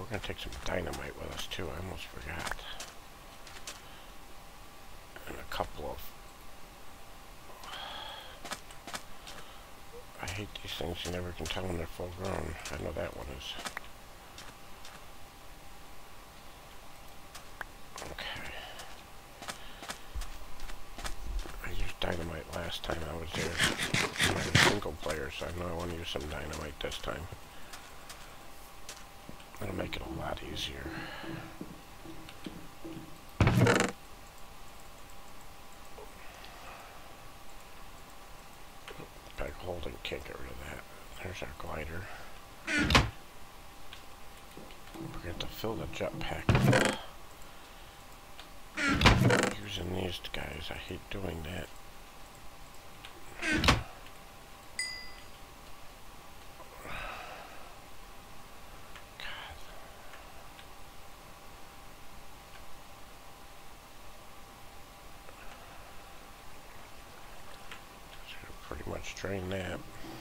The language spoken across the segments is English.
we're gonna take some dynamite with us too. I almost forgot. And a couple of... I hate these things. You never can tell when they're full grown. I know that one is. Okay. I used dynamite last time I was there. I was single player, so I know I want to use some dynamite this time. It'll make it a lot easier. Back holding, can't get rid of that. There's our glider. We're going to fill the jetpack up. Using these guys, I hate doing that. Pretty much drain that.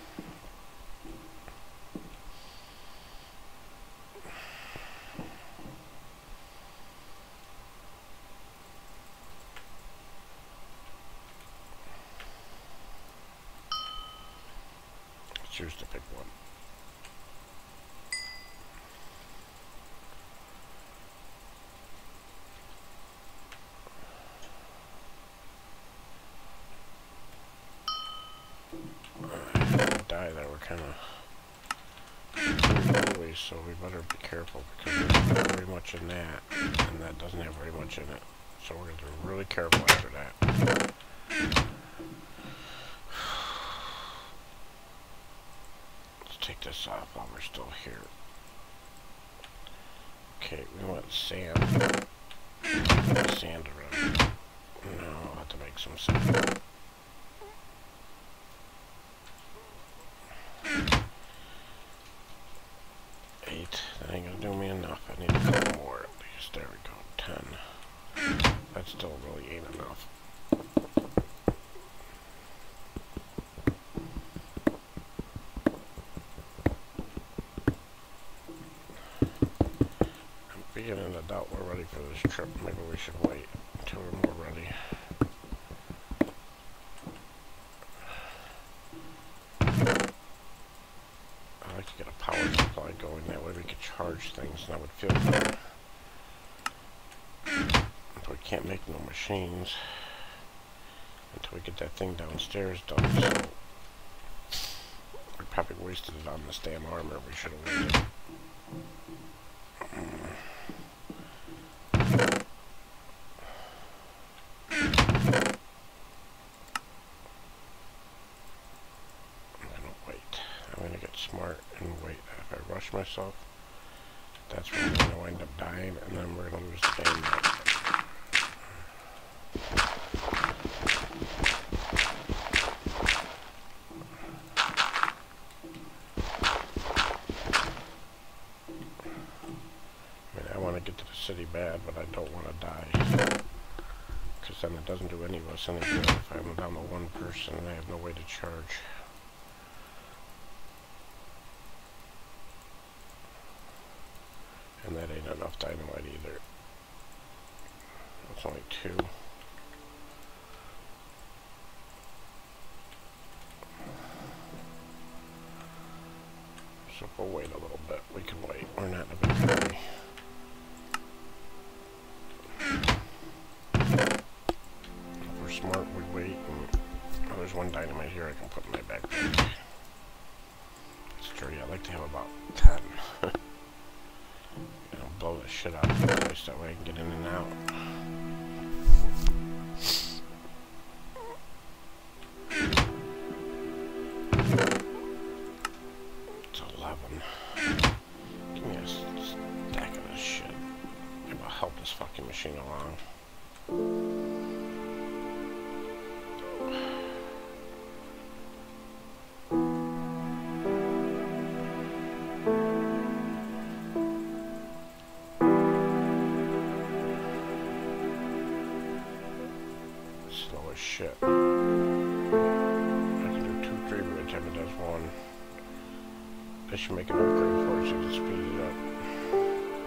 Let's choose the big one. Die there, we're kind of early, so we better be careful because there's not very much in that, and that doesn't have very much in it. So we're going to be really careful after that. Let's take this off while we're still here. Okay, we want sand. Sand around. No, I'll have to make some sand. That ain't gonna do me enough. I need a couple more at least. There we go. 10. That still really ain't enough. I'm beginning to doubt we're ready for this trip. Maybe we should wait until we're more ready. I like to get a power supply going, that way we could charge things and I would feel better. But we can't make no machines until we get that thing downstairs done, so we probably wasted it on this damn armor. We should have waited. Smart and wait. If I rush myself, that's when I'm going to wind up dying, and then we're going to lose the game. I mean, I want to get to the city bad, but I don't want to die. Because then it doesn't do any of us any good if I'm down to one person and I have no way to charge. And that ain't enough dynamite either. It's only 2. So we'll wait a little bit. We can wait. We're not in a big hurry. If we're smart, we wait. And, oh, there's one dynamite here I can put in my backpack. It's dirty. I like to have about 10. Blow the shit out of the place, that way I can get in and out. It's 11. Give me a stack of this shit. Maybe I'll help this fucking machine along. Slow as shit. I can do 2, 3 by the time it does 1. They should make an upgrade for it so to speed it up.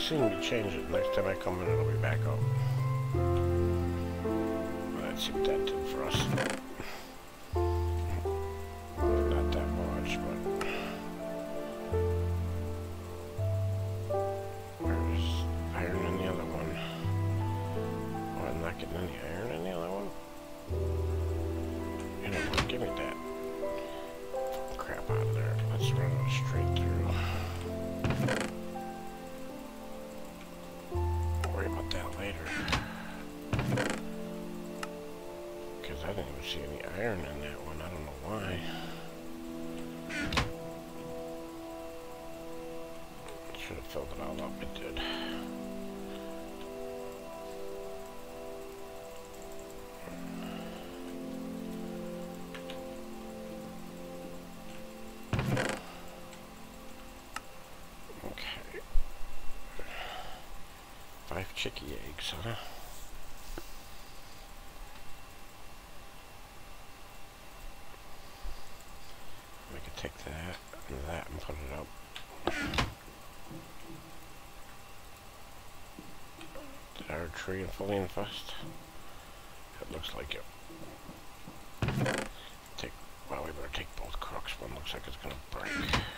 seem to change it. Next time I come in, it'll be back up. Let's see what that did for us. Not that much, but... Where's iron in the other one? Oh, I'm not getting any iron in the other one? You know what? Give me that. Fucking crap out of there. Let's run it straight through. Worry about that later. Because I didn't even see any iron in that one. I don't know why. Should have filled it all up. It did. Okay. 5 chicky eggs, huh? We could take that and put it up. Did our tree fully infest? It looks like it. Well, we better take both crooks. One looks like it's gonna break.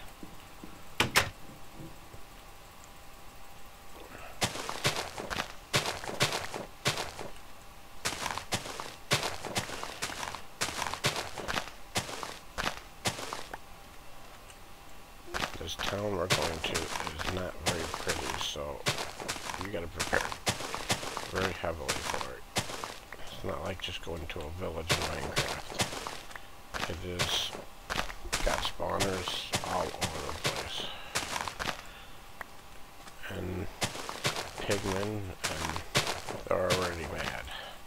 This town we're going to is not very pretty, so you gotta prepare very heavily for it. It's not like just going to a village in Minecraft. It is got spawners all over the place. And pigmen, and they're already bad.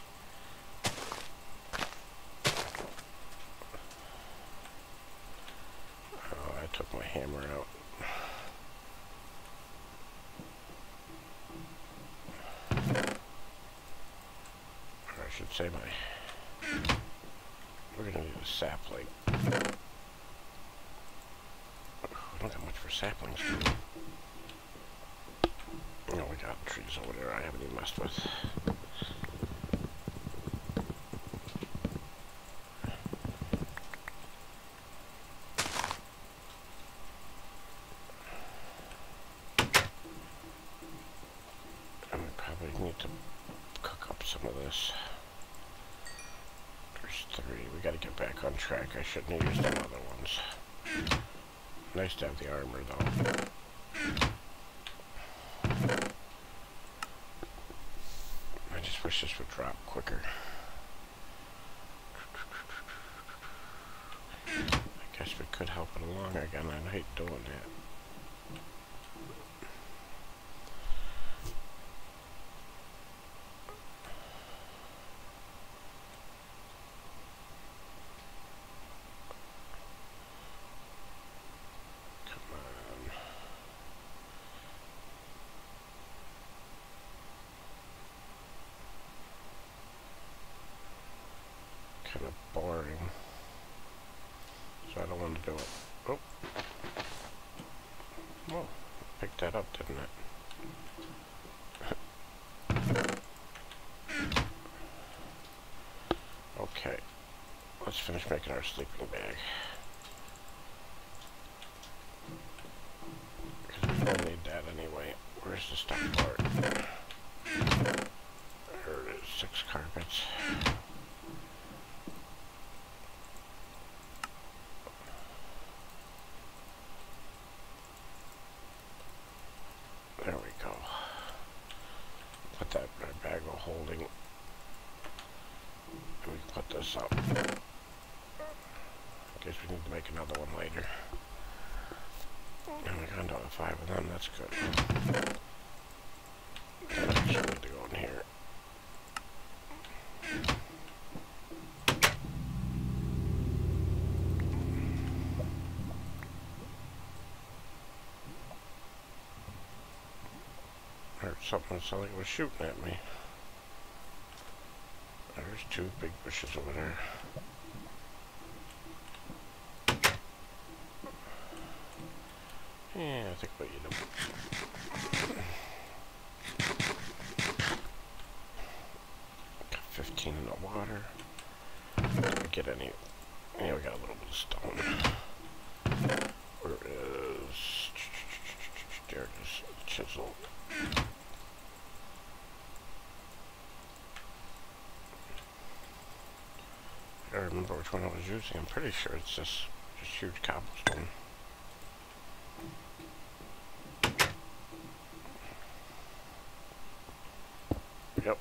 Oh, I took my hammer out. Or I should say we're gonna need a sapling. We don't got much for saplings, do we? No, we got trees over there I haven't even messed with. And we probably need to cook up some of this. There's 3. We gotta get back on track. I shouldn't have used them other ones. Nice to have the armor, though. I just wish this would drop quicker. I guess we could help it along again. I hate doing that. Kind of boring, so I don't want to do it. Oh, well, picked that up, didn't it? Okay, let's finish making our sleeping bag. Because we will need that anyway. Where's the stuff for it? There it is, 6 carpets. There we go. Put that in our bag of holding. And we can put this up. I guess we need to make another one later. And we got down to 5 of them, that's good. Then I should need to go in here. Heard something that sounded like it was shooting at me. There's 2 big bushes over there. Yeah, I think what you do. Did we get any? Yeah, we got a little bit of stone. Where is... There it is. Chisel. I remember which one I was using. I'm pretty sure it's just huge cobblestone. Yep.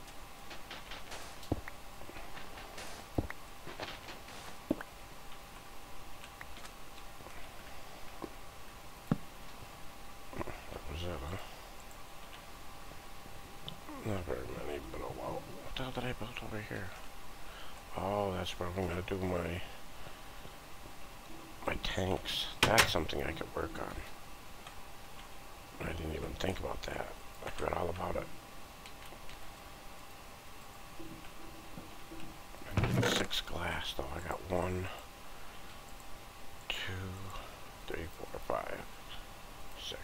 That was it, huh? Not very many, but oh well. What the hell did I build over here? Oh, that's where I'm gonna do my tanks. That's something I could work on. I didn't even think about that. I forgot all about it. I need 6 glass though. I got 1, 2, 3, 4, 5, 6.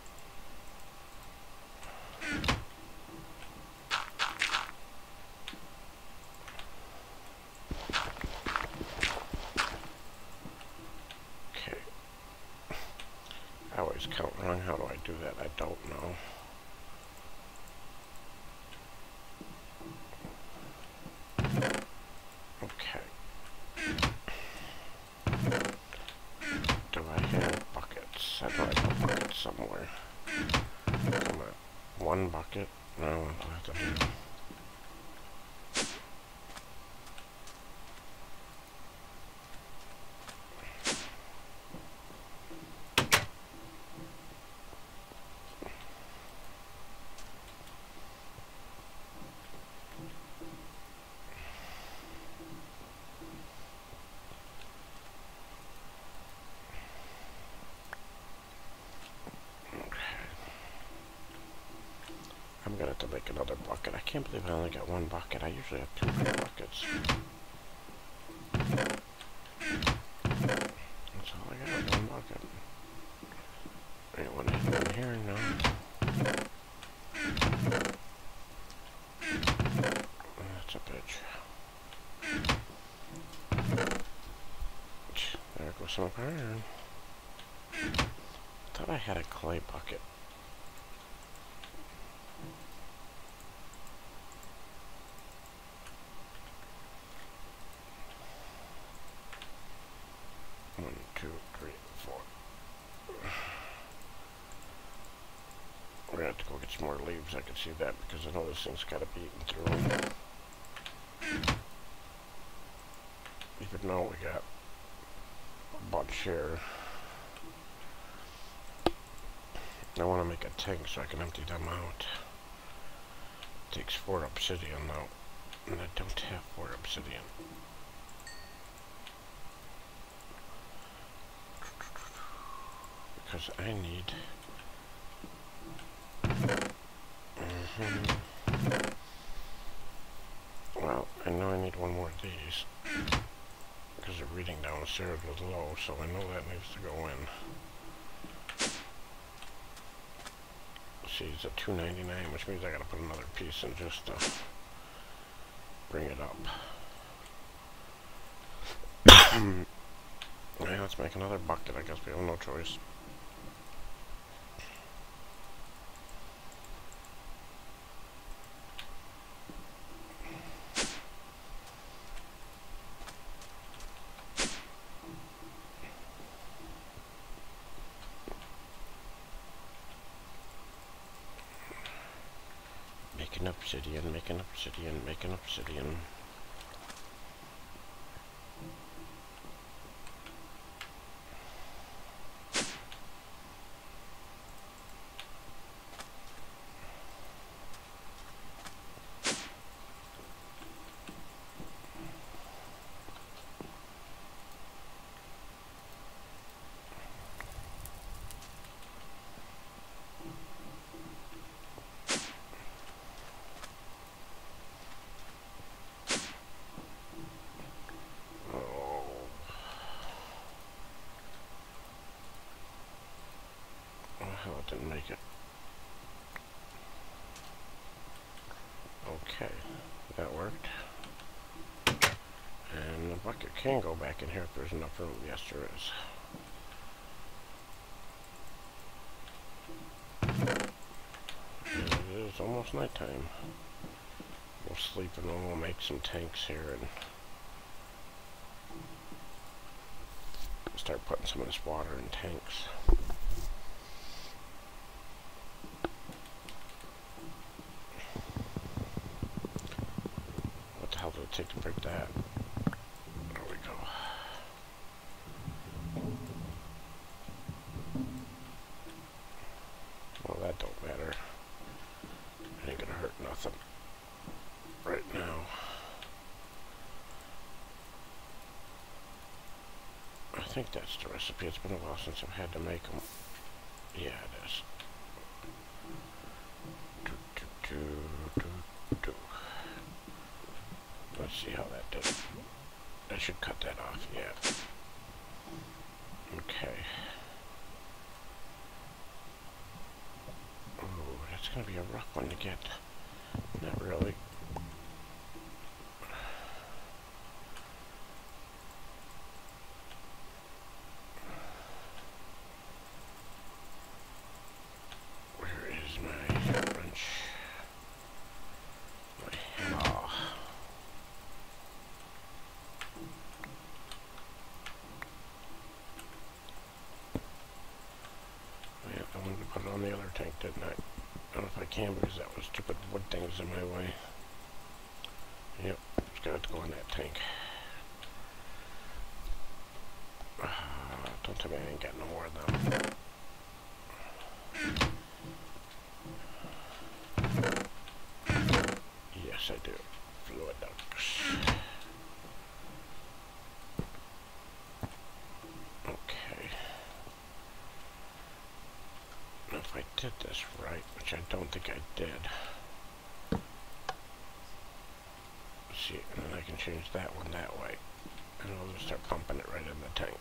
I always count wrong. How do I do that? I don't know. Okay. Do I have buckets? I know I have buckets somewhere. Come on. 1 bucket? No, I'll have to do. I'm gonna have to make another bucket. I can't believe I only got 1 bucket. I usually have 2 buckets. That's all I got, 1 bucket. Anyone in here? No. That's a bitch. There goes some iron. I thought I had a clay bucket. We're gonna have to go get some more leaves. I can see that because I know this thing's gotta be eaten through. Even though we got a bunch here. I want to make a tank so I can empty them out. It takes 4 obsidian though, and I don't have 4 obsidian. Because I need... Well, I know I need 1 more of these. Because the reading downstairs was low, so I know that needs to go in. See, it's at $2.99, which means I gotta put another piece in just to bring it up. Yeah, let's make another bucket. I guess we have no choice. Making obsidian, making obsidian, making obsidian. Hell, it didn't make it. Okay, that worked. And bucket can go back in here if there's enough room. Yes, there is. And it is almost nighttime. We'll sleep and then we'll make some tanks here and start putting some of this water in tanks. What the hell did it take to break that? There we go. Well, that don't matter. It ain't gonna hurt nothing right now. I think that's the recipe. It's been a while since I've had to make them. Yeah, it is. Let's see how that did. I should cut that off, yeah. Okay. Ooh, that's gonna be a rough one to get. Not really. Where is my wrench? My hammer. Yeah, I wanted to put it on the other tank, didn't I? I don't know if I can because that was stupid wood things in my way. Yep, it's got to go in that tank. Don't tell me I ain't got no more of them. Yes, I do. Fluid ducts. Okay. Now if I did this right, which I don't think I did. See, and then I can change that one that way. And I'll just start pumping it right in the tank.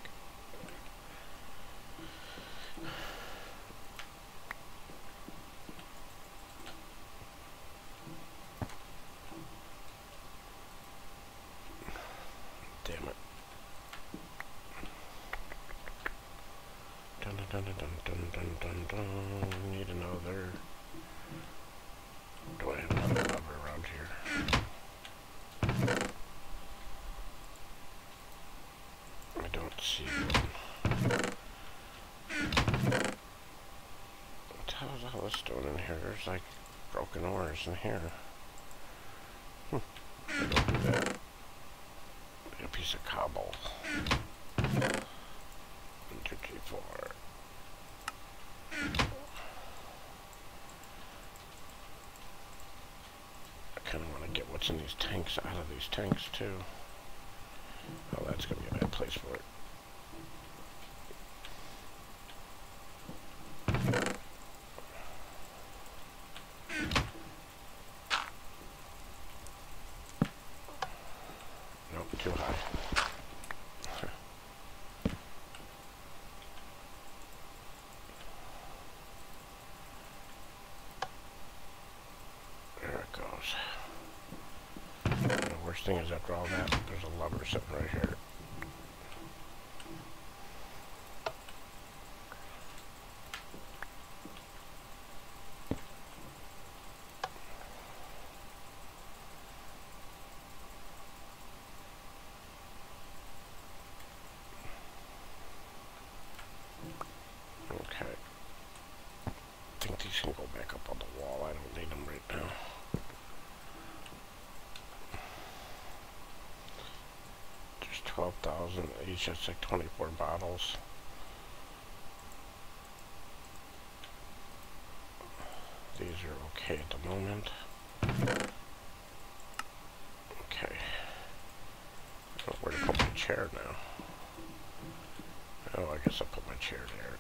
Damn it. Dun dun dun dun dun dun dun dun. Need another. Do I have another lever around here? I don't see one. What the hell is all this doing in here? There's like broken oars in here. I don't do that. A piece of cobble. 1, 2, 3, 4. I kind of want to get what's in these tanks out of these tanks too. Oh, that's going to be a bad place for it. Nope, too high. There it goes. The worst thing is after all that, there's a lever sitting right here. Okay. I think these can go back up on the wall. I don't need them right now. There's 12,000 each. That's like 24 bottles. These are okay at the moment. Okay. I don't know where to put my chair now. Oh, I guess I'll put my chair there.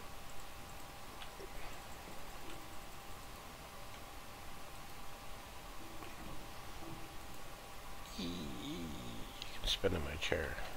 You can spin in my chair.